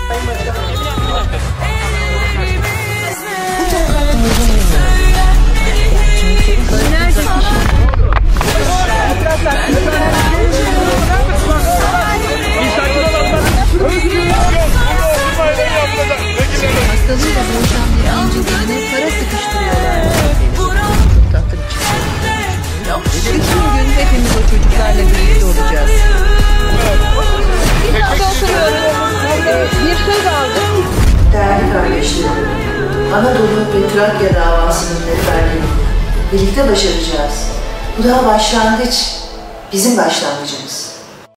Hastalığıyla boğuşan bir amca birine para sıkıştırıyorlar. Çok tatlı bir çocuk. Bütün gün hepimiz o çocuklarla birlikte olacağız. Binada oturuyoruz. Bir söz aldım. Değerli kardeşlerim, Anadolu ve Trakya davasının nedenlerini birlikte başaracağız. Bu daha başlangıç, bizim başlangıcımız.